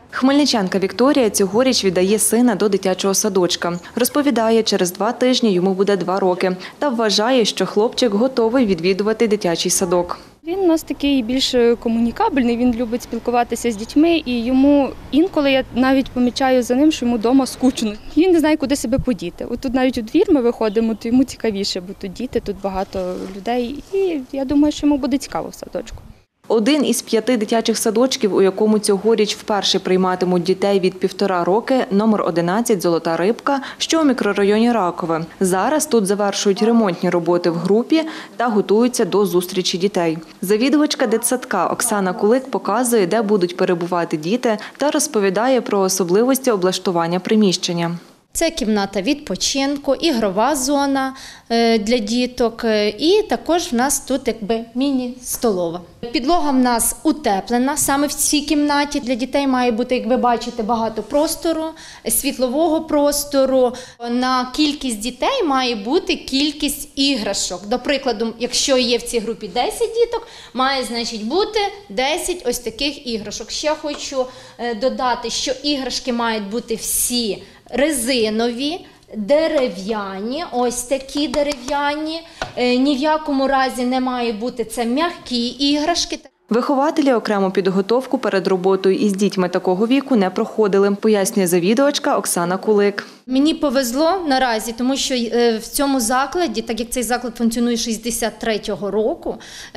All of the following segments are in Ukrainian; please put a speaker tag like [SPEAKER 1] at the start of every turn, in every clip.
[SPEAKER 1] Хмельничанка Вікторія цьогоріч віддає сина до дитячого садочка. Розповідає, через 2 тижні йому буде 2 роки. Та вважає, що хлопчик готовий відвідувати дитячий садок.
[SPEAKER 2] Він у нас такий більш комунікабельний, він любить спілкуватися з дітьми, і йому інколи я навіть помічаю за ним, що йому вдома скучно. Він не знає, куди себе подіти. От тут навіть у двір ми виходимо, то йому цікавіше, бо тут діти, тут багато людей, і я думаю, що йому буде цікаво в садочку.
[SPEAKER 1] Один із 5 дитячих садочків, у якому цьогоріч вперше прийматимуть дітей від 1,5 роки, номер 11 «Золота рибка», що у мікрорайоні Ракове. Зараз тут завершують ремонтні роботи в групі та готуються до зустрічі дітей. Завідувачка дитсадка Оксана Кулик показує, де будуть перебувати діти, та розповідає про особливості облаштування приміщення.
[SPEAKER 3] Це кімната відпочинку, ігрова зона для діток і також в нас тут якби міні-столова. Підлога в нас утеплена саме в цій кімнаті. Для дітей має бути, як ви бачите, багато простору, світлового простору. На кількість дітей має бути кількість іграшок. До прикладу, якщо є в цій групі 10 діток, має, значить, бути 10 ось таких іграшок. Ще хочу додати, що іграшки мають бути всі резинові, дерев'яні, ось такі дерев'яні. Ні в якому разі не має бути це м'які іграшки.
[SPEAKER 1] Вихователі окрему підготовку перед роботою із дітьми такого віку не проходили, пояснює завідувачка Оксана Кулик.
[SPEAKER 3] Мені повезло наразі, тому що в цьому закладі, так як цей заклад функціонує з 63-го року,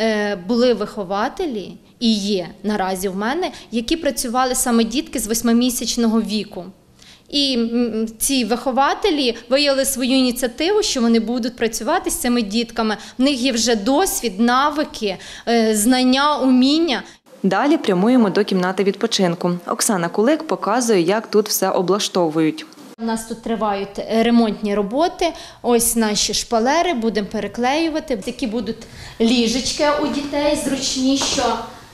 [SPEAKER 3] були вихователі і є наразі в мене, які працювали саме дітки з 8-місячного віку. І ці вихователі виявили свою ініціативу, що вони будуть працювати з цими дітками. В них є вже досвід, навики, знання, уміння.
[SPEAKER 1] Далі прямуємо до кімнати відпочинку. Оксана Кулик показує, як тут все облаштовують.
[SPEAKER 3] У нас тут тривають ремонтні роботи. Ось наші шпалери будемо переклеювати. Такі будуть ліжечки у дітей зручні, що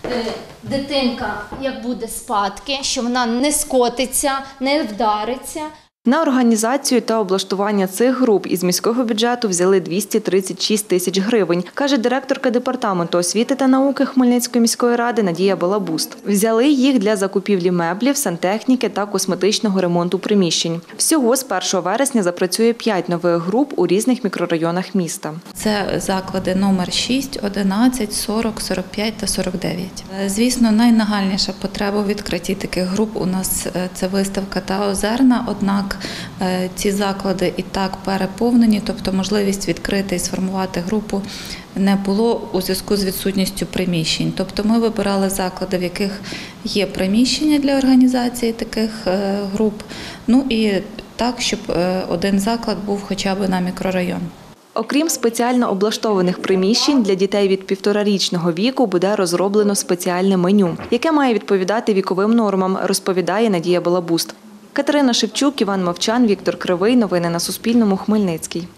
[SPEAKER 3] дитинка, як буде спадки, що вона не скотиться, не вдариться.
[SPEAKER 1] На організацію та облаштування цих груп із міського бюджету взяли 236 тисяч гривень, каже директорка департаменту освіти та науки Хмельницької міської ради Надія Балабуст. Взяли їх для закупівлі меблів, сантехніки та косметичного ремонту приміщень. Всього з 1 вересня запрацює 5 нових груп у різних мікрорайонах міста.
[SPEAKER 4] Це заклади номер 6, 11, 40, 45 та 49. Звісно, найнагальніша потреба у відкритті таких груп у нас – це виставка та Озерна, однак ці заклади і так переповнені, тобто можливість відкрити і сформувати групу не було у зв'язку з відсутністю приміщень. Тобто ми вибирали заклади, в яких є приміщення для організації таких груп, ну і так, щоб один заклад був хоча б на мікрорайон.
[SPEAKER 1] Окрім спеціально облаштованих приміщень, для дітей від 1,5-річного віку буде розроблено спеціальне меню, яке має відповідати віковим нормам, розповідає Надія Балабуст. Катерина Шевчук, Іван Мовчан, Віктор Кривий. Новини на Суспільному. Хмельницький.